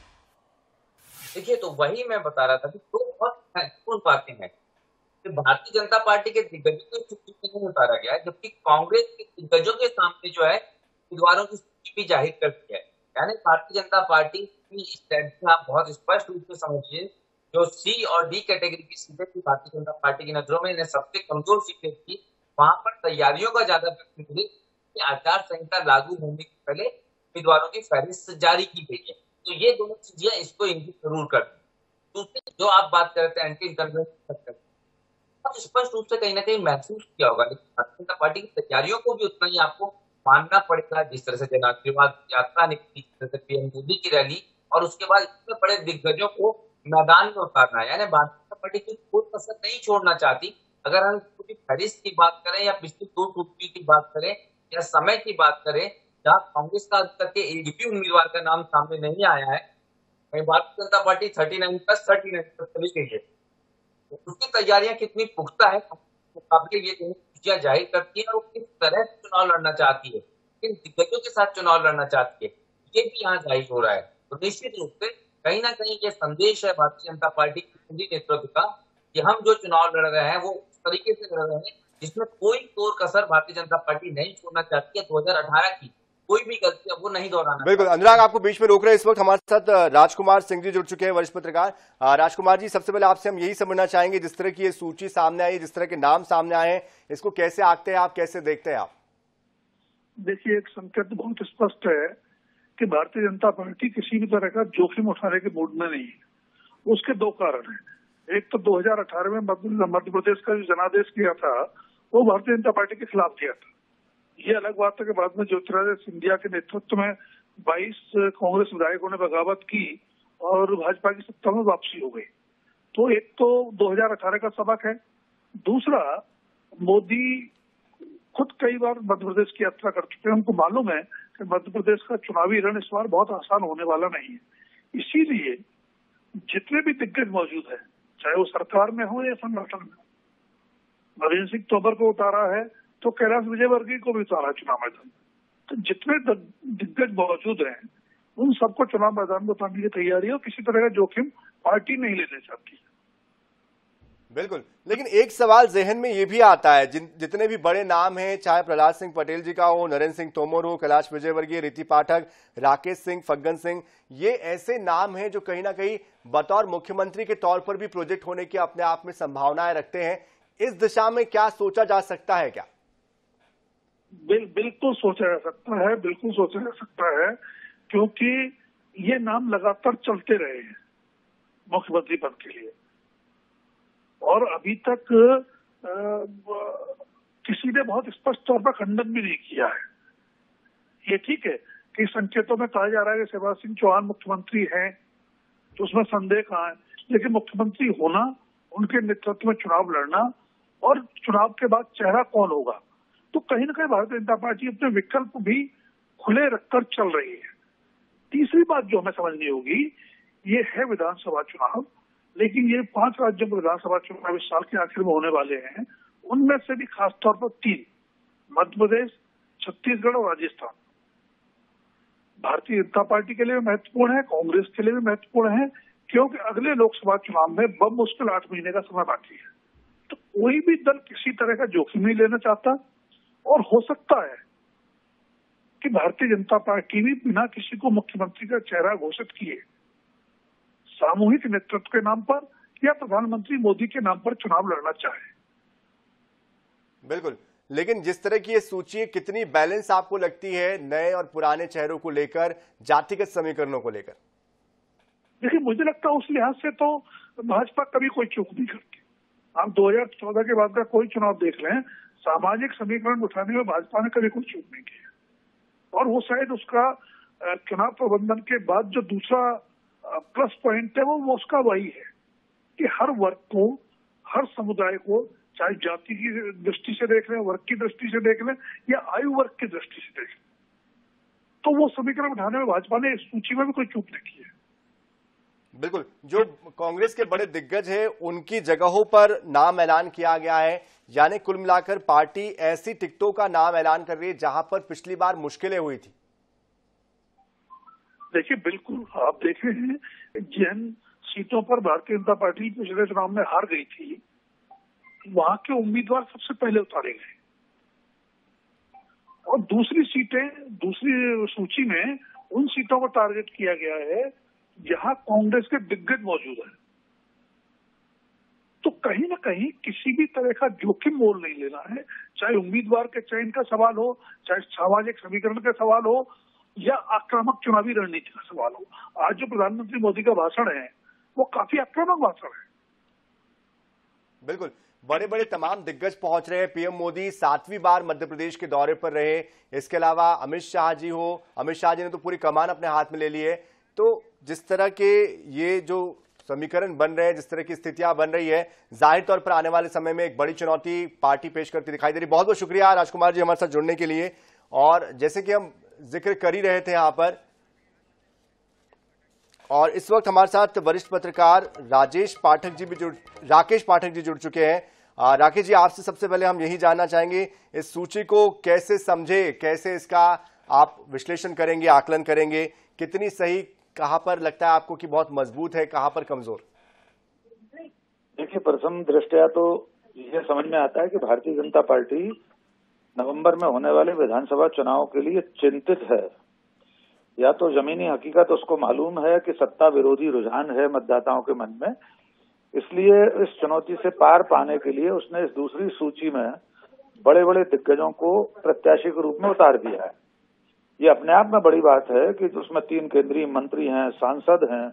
C: देखिए, तो वही मैं बता रहा था कि दो बहुत महत्वपूर्ण बातें हैं कि भारतीय जनता पार्टी के दिग्गजों की सूची में नहीं उतारा गया है, जबकि कांग्रेस के दिग्गजों के सामने जो है उम्मीदवारों की सूची भी जाहिर कर दी है। यानी भारतीय जनता पार्टी की स्ट्रेटजी आप बहुत स्पष्ट रूप से समझिए। जो सी और डी कैटेगरी की सीटें थी भारतीय जनता पार्टी की नजरों में, इन्हें सबसे कमजोर सीटें थी, वहां पर तैयारियों का ज्यादा प्रश्न मिली। आचार संहिता लागू होने से पहले उम्मीदवारों की फहरिस्त जारी की गई है, तो ये दोनों चीजें इसको इंगित जरूर कर दी। दूसरी जो आप बात करते हैं एंटी इंकम्बेंसी, बहुत स्पष्ट रूप से कहीं ना कहीं महसूस किया होगा, लेकिन भारतीय जनता पार्टी की तैयारियों को भी उतना ही आपको मानना पड़ेगा। जिस तरह से जन आशीर्वाद यात्रा निकली, जिस तरह से पीएम मोदी की रैली, और उसके बाद इतने बड़े दिग्गजों को मैदान में उतारना है, यानी भारतीय जनता पार्टी की कोई कसर नहीं छोड़ना चाहती। अगर हम फहरिस्त की बात करें या पिछली दो टूटकी की बात करें या समय की बात करें, जहां कांग्रेस का अब तक के एक भी उम्मीदवार का नाम सामने नहीं आया है, वहीं भारतीय जनता पार्टी 39+39 पर चली गई है। तो उसकी तैयारियां कितनी पुख्ता है मुकाबले ये दोनों सूचियां जाहिर करती है, और वो किस तरह से चुनाव लड़ना चाहती है, किन दिग्गजों के साथ चुनाव लड़ना चाहती है, ये भी यहाँ जाहिर हो रहा है। तो निश्चित रूप से कहीं ना कहीं ये संदेश है भारतीय जनता पार्टी के केंद्रीय नेतृत्व का कि हम जो चुनाव लड़ रहे हैं वो उस तरीके से लड़ रहे हैं जिसमें कोई तोड़ कसर भारतीय जनता पार्टी नहीं छोड़ना चाहती है। 2018 की कोई भी गलती है वो नहीं दोहराना।
A: बिल्कुल अनुराग, आपको बीच में रोक रहे हैं। इस वक्त हमारे साथ राजकुमार सिंह जी जुड़ चुके हैं, वरिष्ठ पत्रकार। राजकुमार जी, सबसे पहले आपसे हम यही समझना चाहेंगे, जिस तरह की ये सूची सामने आई, जिस तरह के नाम सामने आए हैं, इसको कैसे आंकते हैं आप, कैसे देखते हैं आप?
E: देखिए, एक संकेत बहुत स्पष्ट है कि भारतीय जनता पार्टी किसी भी तरह का जोखिम उठाने के मूड में नहीं है। उसके दो कारण हैं। एक तो 2018 में मध्य प्रदेश का जो जनादेश किया था वो भारतीय जनता पार्टी के खिलाफ किया था। ये अलग बात है कि बाद में ज्योतिरादित्य सिंधिया के नेतृत्व में 22 कांग्रेस विधायकों ने बगावत की और भाजपा की सत्ता में वापसी हो गई। तो एक तो 2018 का सबक है। दूसरा, मोदी खुद कई बार मध्य प्रदेश की यात्रा कर चुके हैं, उनको मालूम है कि मध्य प्रदेश का चुनावी रण इस बार बहुत आसान होने वाला नहीं है। इसीलिए जितने भी दिग्गज मौजूद हैं, चाहे वो सरकार में हो या संगठन में, नरेंद्र सिंह तोमर को उतारा है तो कैलाश विजयवर्गीय को भी उतारा चुनाव मैदान। तो जितने दिग्गज मौजूद हैं उन सबको चुनाव मैदान में उतारने की तैयारी है और किसी तरह का जोखिम पार्टी नहीं लेना चाहती है।
A: बिल्कुल, लेकिन एक सवाल जहन में ये भी आता है, जितने भी बड़े नाम हैं, चाहे प्रहलाद सिंह पटेल जी का हो, नरेंद्र सिंह तोमर हो, कैलाश विजयवर्गीय, रीति पाठक, राकेश सिंह, फग्गन सिंह, ये ऐसे नाम हैं जो कहीं ना कहीं बतौर मुख्यमंत्री के तौर पर भी प्रोजेक्ट होने की अपने आप में संभावनाएं रखते हैं। इस दिशा में क्या सोचा जा सकता है क्या?
E: बिल्कुल सोचा जा सकता है, बिल्कुल सोचा जा सकता है, क्योंकि ये नाम लगातार चलते रहे हैं मुख्यमंत्री पद के लिए और अभी तक किसी ने बहुत स्पष्ट तौर पर खंडन भी नहीं किया है। ये ठीक है कि संकेतों में कहा जा रहा है कि शिवराज सिंह चौहान मुख्यमंत्री हैं, तो उसमें संदेह कहाँ है, लेकिन मुख्यमंत्री होना, उनके नेतृत्व में चुनाव लड़ना और चुनाव के बाद चेहरा कौन होगा, तो कहीं ना कहीं भारतीय जनता पार्टी अपने विकल्प भी खुले रखकर चल रही है। तीसरी बात जो हमें समझनी होगी, ये है विधानसभा चुनाव, लेकिन ये 5 राज्यों में विधानसभा चुनाव इस साल के आखिर में होने वाले हैं। उनमें से भी खासतौर पर 3, मध्य प्रदेश, छत्तीसगढ़ और राजस्थान, भारतीय जनता पार्टी के लिए भी महत्वपूर्ण है, कांग्रेस के लिए भी महत्वपूर्ण है, क्योंकि अगले लोकसभा चुनाव में बमुश्किल 8 महीने का समय बाकी है। तो कोई भी दल किसी तरह का जोखिम नहीं लेना चाहता और हो सकता है कि भारतीय जनता पार्टी भी बिना किसी को मुख्यमंत्री का चेहरा घोषित किए सामूहिक नेतृत्व के नाम पर या प्रधानमंत्री मोदी के नाम पर चुनाव लड़ना चाहे।
A: बिल्कुल, लेकिन जिस तरह की ये सूची, कितनी बैलेंस आपको लगती है नए और पुराने चेहरों को लेकर, जातिगत समीकरणों को लेकर?
E: देखिए, मुझे लगता है उस लिहाज से तो भाजपा कभी कोई चूक नहीं करती। आप 2014 के बाद का कोई चुनाव देख लें, सामाजिक समीकरण उठाने में भाजपा ने कभी कोई चूक नहीं किया और वो शायद उसका चुनाव प्रबंधन के बाद जो दूसरा प्लस पॉइंट है वो उसका वही है कि हर वर्ग को, हर समुदाय को, चाहे जाति की दृष्टि से देख लें, वर्ग की दृष्टि से देख लें या आयु वर्ग की दृष्टि से देख लें, तो वो समीकरण उठाने में भाजपा ने इस सूची में भी कोई चूक नहीं की है।
A: बिल्कुल, जो कांग्रेस के बड़े दिग्गज हैं उनकी जगहों पर नाम ऐलान किया गया है, यानी कुल मिलाकर पार्टी ऐसी टिकटों का नाम ऐलान कर रही है जहां पर पिछली बार मुश्किलें हुई थी।
E: देखिए, बिल्कुल आप देखे हैं जिन सीटों पर भारतीय जनता पार्टी पिछले चुनाव में हार गई थी, वहां के उम्मीदवार सबसे पहले उतारे गए और दूसरी सूची में उन सीटों को टारगेट किया गया है जहां कांग्रेस के दिग्गज मौजूद हैं। तो कहीं ना कहीं किसी भी तरह का जोखिम मोल नहीं लेना है, चाहे उम्मीदवार के चयन का सवाल हो, चाहे सामाजिक समीकरण का सवाल हो या आक्रामक चुनावी रणनीति का सवाल हो। आज जो प्रधानमंत्री मोदी का भाषण है वो काफी आक्रामक भाषण है।
A: बिल्कुल, बड़े बड़े तमाम दिग्गज पहुंच रहे हैं। पीएम मोदी 7वीं बार मध्य प्रदेश के दौरे पर रहे। इसके अलावा अमित शाह जी ने तो पूरी कमान अपने हाथ में ले ली है। तो जिस तरह के ये जो समीकरण बन रहे हैं, जिस तरह की स्थितियां बन रही है, जाहिर तौर पर आने वाले समय में एक बड़ी चुनौती पार्टी पेश करती दिखाई दे रही। बहुत बहुत शुक्रिया राजकुमार जी हमारे साथ जुड़ने के लिए। और जैसे कि हम जिक्र कर ही रहे थे यहां पर, और इस वक्त हमारे साथ वरिष्ठ पत्रकार राकेश पाठक जी जुड़ चुके हैं। राकेश जी, आपसे सबसे पहले हम यही जानना चाहेंगे, इस सूची को कैसे समझे, कैसे इसका आप विश्लेषण करेंगे, आकलन करेंगे, कितनी सही, कहां पर लगता है आपको कि बहुत मजबूत है, कहां पर कमजोर?
F: देखिए, प्रथम दृष्टया तो यह समझ में आता है कि भारतीय जनता पार्टी नवंबर में होने वाले विधानसभा चुनाव के लिए चिंतित है। या तो जमीनी हकीकत उसको मालूम है कि सत्ता विरोधी रुझान है मतदाताओं के मन में, इसलिए इस चुनौती से पार पाने के लिए उसने इस दूसरी सूची में बड़े बड़े दिग्गजों को प्रत्याशी के रूप में उतार दिया है। ये अपने आप में बड़ी बात है कि उसमें 3 केंद्रीय मंत्री हैं, सांसद हैं,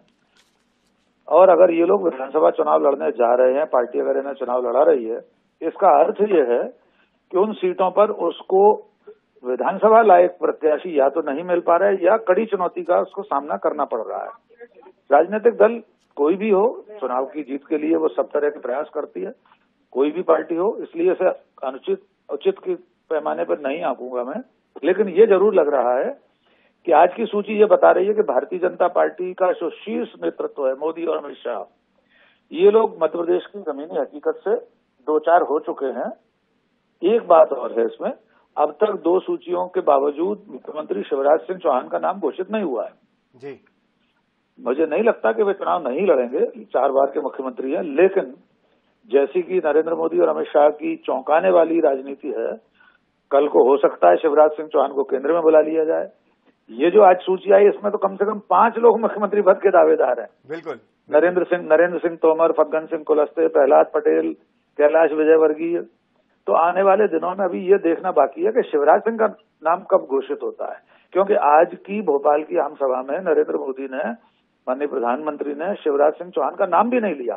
F: और अगर ये लोग विधानसभा चुनाव लड़ने जा रहे हैं, पार्टी अगर इन्हें चुनाव लड़ा रही है, इसका अर्थ ये है कि उन सीटों पर उसको विधानसभा लायक प्रत्याशी या तो नहीं मिल पा रहा है या कड़ी चुनौती का उसको सामना करना पड़ रहा है। राजनीतिक दल कोई भी हो, चुनाव की जीत के लिए वो सब तरह के प्रयास करती है, कोई भी पार्टी हो, इसलिए इसे उचित के पैमाने पर नहीं आंकूंगा मैं। लेकिन ये जरूर लग रहा है कि आज की सूची ये बता रही है कि भारतीय जनता पार्टी का जो शीर्ष नेतृत्व है, मोदी और अमित शाह, ये लोग मध्य प्रदेश की जमीनी हकीकत से 2-4 हो चुके हैं। एक बात और है इसमें, अब तक 2 सूचियों के बावजूद मुख्यमंत्री शिवराज सिंह चौहान का नाम घोषित नहीं हुआ है
A: जी।
F: मुझे नहीं लगता कि वे चुनाव नहीं लड़ेंगे, 4 बार के मुख्यमंत्री हैं, लेकिन जैसी कि नरेंद्र मोदी और अमित शाह की चौंकाने वाली राजनीति है, कल को हो सकता है शिवराज सिंह चौहान को केंद्र में बुला लिया जाए। ये जो आज सूची आई, इसमें तो कम से कम 5 लोग मुख्यमंत्री पद के दावेदार हैं।
A: बिल्कुल,
F: नरेंद्र सिंह तोमर, फग्गन सिंह कुलस्ते, प्रहलाद पटेल, कैलाश विजयवर्गीय। तो आने वाले दिनों में अभी ये देखना बाकी है कि शिवराज सिंह का नाम कब घोषित होता है, क्योंकि आज की भोपाल की आम सभा में नरेंद्र मोदी ने, माननीय प्रधानमंत्री ने शिवराज सिंह चौहान का नाम भी नहीं लिया।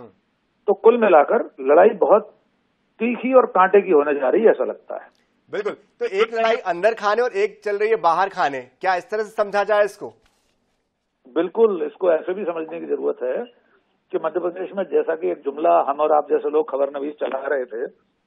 F: तो कुल मिलाकर लड़ाई बहुत तीखी और कांटे की होने जा रही है, ऐसा लगता है।
A: बिल्कुल, तो एक लड़ाई अंदर खाने और एक चल रही है बाहर खाने, क्या इस तरह से समझा जाए इसको?
F: बिल्कुल, इसको ऐसे भी समझने की जरूरत है कि मध्य प्रदेश में, जैसा कि एक जुमला हम और आप जैसे लोग खबरनवीस चला रहे थे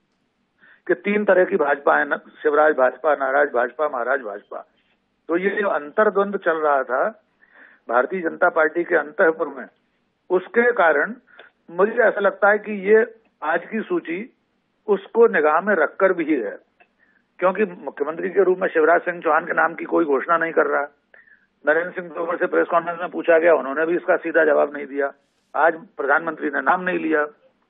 F: कि 3 तरह की भाजपा है, शिवराज भाजपा, नाराज भाजपा, महाराज भाजपा। तो ये जो अंतर्द्वंद चल रहा था भारतीय जनता पार्टी के अंतःपुर में, उसके कारण मुझे ऐसा लगता है कि ये आज की सूची उसको निगाह में रखकर भी है, क्योंकि मुख्यमंत्री के रूप में शिवराज सिंह चौहान के नाम की कोई घोषणा नहीं कर रहा। नरेंद्र सिंह तोमर से प्रेस कॉन्फ्रेंस में पूछा गया, उन्होंने भी इसका सीधा जवाब नहीं दिया। आज प्रधानमंत्री ने नाम नहीं लिया।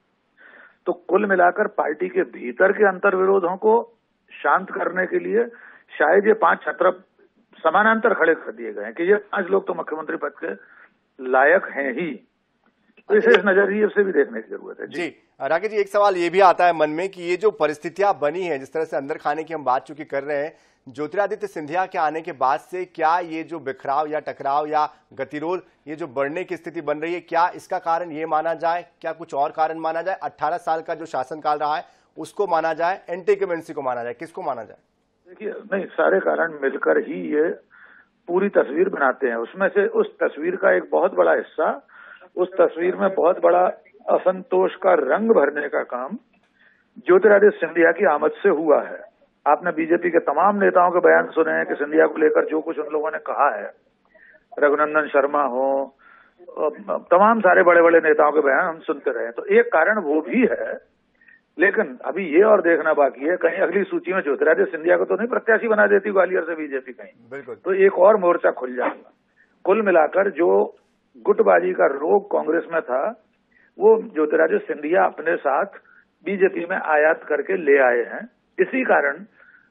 F: तो कुल मिलाकर पार्टी के भीतर के अंतर्विरोधों को शांत करने के लिए शायद ये 5 छत्र समानांतर खड़े कर दिए गए हैं कि ये 5 लोग तो मुख्यमंत्री पद के लायक हैं ही। तो इसे इस नजरिए से भी देखने की जरूरत है।
A: जी राकेश जी, एक सवाल ये भी आता है मन में कि ये जो परिस्थितियां बनी है, जिस तरह से अंदर खाने की हम बात चूंकि कर रहे हैं, ज्योतिरादित्य सिंधिया के आने के बाद से क्या ये जो बिखराव या टकराव या गतिरोध, ये जो बढ़ने की स्थिति बन रही है, क्या इसका कारण ये माना जाए, क्या कुछ और कारण माना जाए? 18 साल का जो शासनकाल रहा है उसको माना जाए, एंटी इंकम्बेंसी को माना जाए, किसको माना जाए?
F: देखिए, नहीं, सारे कारण मिलकर ही ये पूरी तस्वीर बनाते हैं। उसमें से उस तस्वीर का एक बहुत बड़ा हिस्सा, उस तस्वीर में बहुत बड़ा असंतोष का रंग भरने का काम ज्योतिरादित्य सिंधिया की आमद से हुआ है। आपने बीजेपी के तमाम नेताओं के बयान सुने हैं कि सिंधिया को लेकर जो कुछ उन लोगों ने कहा है, रघुनंदन शर्मा हो, तमाम सारे बड़े बड़े नेताओं के बयान हम सुनते रहे, तो एक कारण वो भी है। लेकिन अभी ये और देखना बाकी है, कहीं अगली सूची में ज्योतिरादित्य सिंधिया को तो नहीं प्रत्याशी बना देती ग्वालियर से बीजेपी कहीं,
A: बिल्कुल,
F: तो एक और मोर्चा खुल जाएगा। कुल मिलाकर जो गुटबाजी का रोग कांग्रेस में था वो ज्योतिरादित्य सिंधिया अपने साथ बीजेपी में आयात करके ले आए हैं। इसी कारण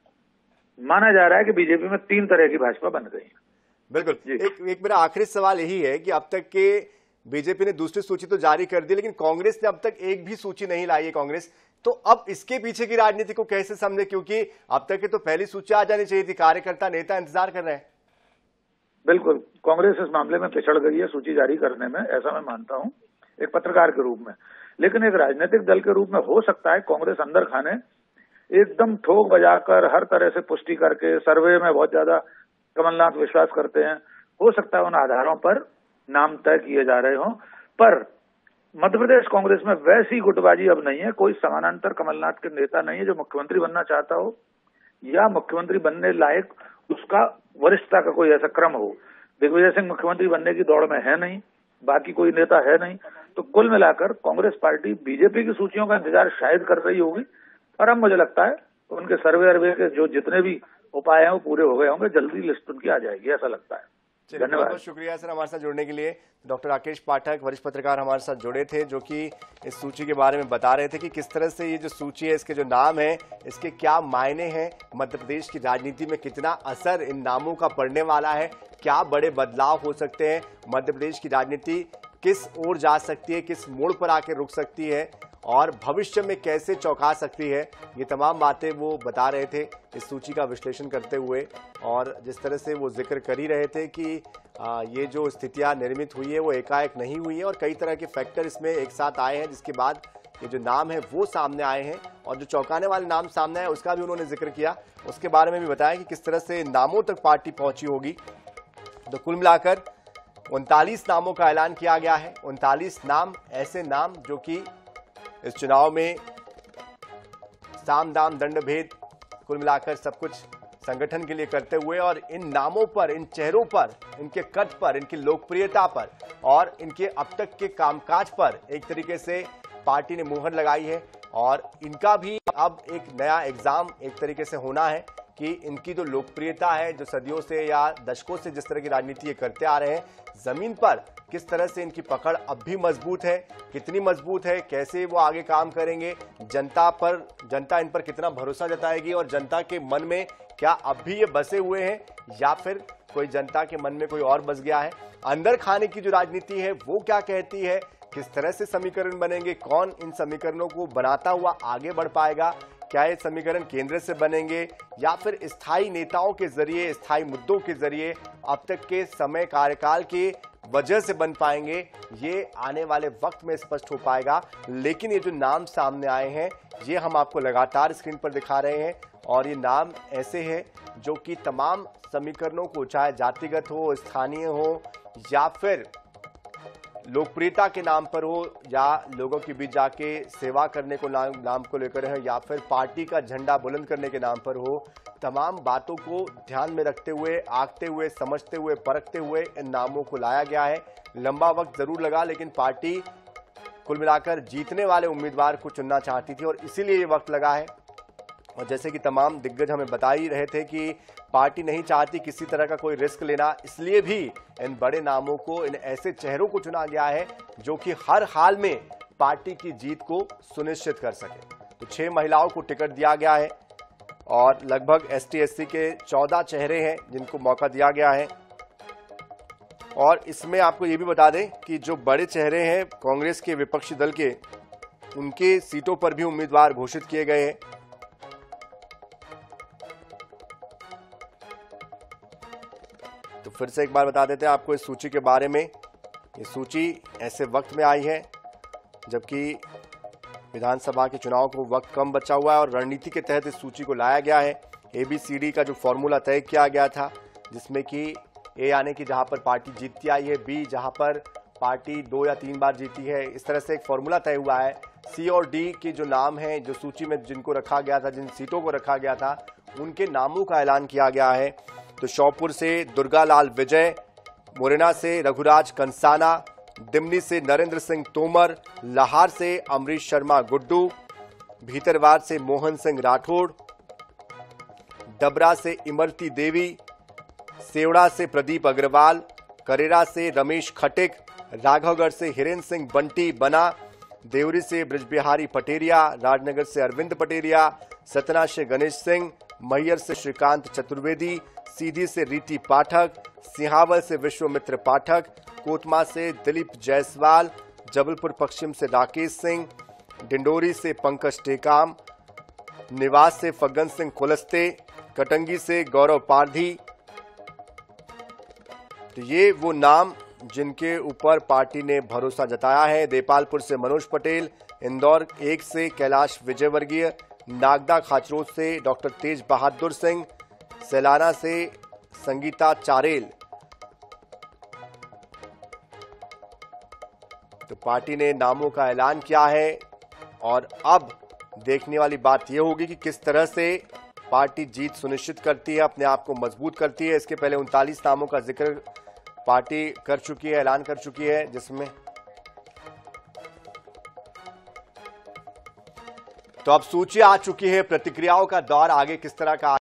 F: माना जा रहा है कि बीजेपी में 3 तरह की भाजपा बन गई है।
A: बिल्कुल। एक मेरा आखिरी सवाल यही है कि अब तक के बीजेपी ने दूसरी सूची तो जारी कर दी, लेकिन कांग्रेस ने अब तक एक भी सूची नहीं लाई है कांग्रेस, तो अब इसके पीछे की राजनीति को कैसे समझे? क्योंकि अब तक के तो पहली सूची आ जानी चाहिए थी, कार्यकर्ता नेता इंतजार कर रहे हैं।
F: बिल्कुल, कांग्रेस इस मामले में पिछड़ गई है सूची जारी करने में, ऐसा मैं मानता हूं, एक पत्रकार के रूप में। लेकिन एक राजनीतिक दल के रूप में हो सकता है कांग्रेस अंदर खाने एकदम ठोक बजाकर हर तरह से पुष्टि करके, सर्वे में बहुत ज्यादा कमलनाथ विश्वास करते हैं, हो सकता है उन आधारों पर नाम तय किए जा रहे हों। पर मध्य प्रदेश कांग्रेस में वैसी गुटबाजी अब नहीं है, कोई समानांतर कमलनाथ के नेता नहीं है जो मुख्यमंत्री बनना चाहता हो या मुख्यमंत्री बनने लायक उसका वरिष्ठता का कोई ऐसा क्रम हो। दिग्विजय सिंह मुख्यमंत्री बनने की दौड़ में है नहीं, बाकी कोई नेता है नहीं। तो कुल मिलाकर कांग्रेस पार्टी बीजेपी की सूचियों का इंतजार शायद कर रही होगी, और अब मुझे लगता है उनके सर्वे के जो जितने भी उपाय हैं वो पूरे हो गए होंगे, जल्दी लिस्ट उनकी आ जाएगी, ऐसा लगता है। धन्यवाद।
A: बहुत शुक्रिया सर हमारे साथ जुड़ने के लिए। डॉक्टर राकेश पाठक वरिष्ठ पत्रकार हमारे साथ जुड़े थे, जो कि इस सूची के बारे में बता रहे थे कि किस तरह से ये जो सूची है, इसके जो नाम है, इसके क्या मायने हैं, मध्य प्रदेश की राजनीति में कितना असर इन नामों का पड़ने वाला है, क्या बड़े बदलाव हो सकते हैं, मध्य प्रदेश की राजनीति किस ओर जा सकती है, किस मोड़ पर आकर रुक सकती है और भविष्य में कैसे चौंका सकती है। ये तमाम बातें वो बता रहे थे इस सूची का विश्लेषण करते हुए, और जिस तरह से वो जिक्र कर ही रहे थे कि ये जो स्थितियां निर्मित हुई है वो एकाएक नहीं हुई है और कई तरह के फैक्टर इसमें एक साथ आए हैं, जिसके बाद ये जो नाम है वो सामने आए हैं। और जो चौंकाने वाले नाम सामने आए उसका भी उन्होंने जिक्र किया, उसके बारे में भी बताया कि किस तरह से नामों तक पार्टी पहुंची होगी। तो कुल मिलाकर 39 नामों का ऐलान किया गया है। 39 नाम, ऐसे नाम जो कि इस चुनाव में साम दाम दंड भेद कुल मिलाकर सब कुछ संगठन के लिए करते हुए, और इन नामों पर, इन चेहरों पर, इनके कद पर, इनकी लोकप्रियता पर और इनके अब तक के कामकाज पर एक तरीके से पार्टी ने मुहर लगाई है। और इनका भी अब एक नया एग्जाम एक तरीके से होना है कि इनकी जो लोकप्रियता है, जो सदियों से या दशकों से जिस तरह की राजनीति ये करते आ रहे हैं, जमीन पर किस तरह से इनकी पकड़ अब भी मजबूत है, कितनी मजबूत है, कैसे वो आगे काम करेंगे, जनता इन पर कितना भरोसा जताएगी और जनता के मन में क्या अब भी ये बसे हुए हैं या फिर कोई जनता के मन में कोई और बस गया है। अंदर खाने की जो राजनीति है वो क्या कहती है, किस तरह से समीकरण बनेंगे, कौन इन समीकरणों को बनाता हुआ आगे बढ़ पाएगा, क्या ये समीकरण केंद्र से बनेंगे या फिर स्थायी नेताओं के जरिए, स्थायी मुद्दों के जरिए अब तक के समय कार्यकाल की वजह से बन पाएंगे, ये आने वाले वक्त में स्पष्ट हो पाएगा। लेकिन ये जो नाम सामने आए हैं ये हम आपको लगातार स्क्रीन पर दिखा रहे हैं, और ये नाम ऐसे हैं जो कि तमाम समीकरणों को, चाहे जातिगत हो, स्थानीय हो या फिर लोकप्रियता के नाम पर हो, या लोगों के बीच जाके सेवा करने को नाम को लेकर है, या फिर पार्टी का झंडा बुलंद करने के नाम पर हो, तमाम बातों को ध्यान में रखते हुए, आंकते हुए, समझते हुए, परखते हुए इन नामों को लाया गया है। लंबा वक्त जरूर लगा, लेकिन पार्टी कुल मिलाकर जीतने वाले उम्मीदवार को चुनना चाहती थी और इसीलिए ये वक्त लगा है। और जैसे कि तमाम दिग्गज हमें बता ही रहे थे कि पार्टी नहीं चाहती किसी तरह का कोई रिस्क लेना, इसलिए भी इन बड़े नामों को, इन ऐसे चेहरों को चुना गया है जो कि हर हाल में पार्टी की जीत को सुनिश्चित कर सके। तो 6 महिलाओं को टिकट दिया गया है और लगभग ST/SC के 14 चेहरे हैं जिनको मौका दिया गया है। और इसमें आपको ये भी बता दें कि जो बड़े चेहरे हैं कांग्रेस के विपक्षी दल के, उनके सीटों पर भी उम्मीदवार घोषित किए गए हैं। तो फिर से एक बार बता देते हैं आपको इस सूची के बारे में। ये सूची ऐसे वक्त में आई है जबकि विधानसभा के चुनाव को वक्त कम बचा हुआ है और रणनीति के तहत इस सूची को लाया गया है। ABCD का जो फॉर्मूला तय किया गया था, जिसमें कि A यानी कि जहां पर पार्टी जीतती आई है, B जहां पर पार्टी 2 या 3 बार जीती है, इस तरह से एक फॉर्मूला तय हुआ है। C और D के जो नाम हैं, जो सूची में जिनको रखा गया था, जिन सीटों को रखा गया था, उनके नामों का ऐलान किया गया है। तो श्योपुर से दुर्गालाल विजय, मुरैना से रघुराज कंसाना, दिमनी से नरेंद्र सिंह तोमर, लाहार से अमरीश शर्मा गुड्डू, भीतरवार से मोहन सिंह राठौड़, डबरा से इमरती देवी, सेवड़ा से प्रदीप अग्रवाल, करेरा से रमेश खटिक, राघवगढ़ से हिरेन सिंह बंटी बना, देवरी से ब्रजबिहारी पटेरिया, राजनगर से अरविंद पटेरिया, सतना से गणेश सिंह, मैयर से श्रीकांत चतुर्वेदी, सीधी से रीति पाठक, सिंहावल से विश्वमित्र पाठक, कोतमा से दिलीप जायसवाल, जबलपुर पश्चिम से राकेश सिंह, डिंडोरी से पंकज टेकाम, निवास से फग्गन सिंह कुलस्ते, कटंगी से गौरव पारधी। तो ये वो नाम जिनके ऊपर पार्टी ने भरोसा जताया है। देपालपुर से मनोज पटेल, इंदौर 1 से कैलाश विजयवर्गीय, नागदा खाचरोद से डॉक्टर तेज बहादुर सिंह, सैलाना से संगीता चारेल। तो पार्टी ने नामों का ऐलान किया है और अब देखने वाली बात यह होगी कि किस तरह से पार्टी जीत सुनिश्चित करती है, अपने आप को मजबूत करती है। इसके पहले 39 नामों का जिक्र पार्टी कर चुकी है, ऐलान कर चुकी है, जिसमें तो अब सूची आ चुकी है। प्रतिक्रियाओं का दौर आगे किस तरह का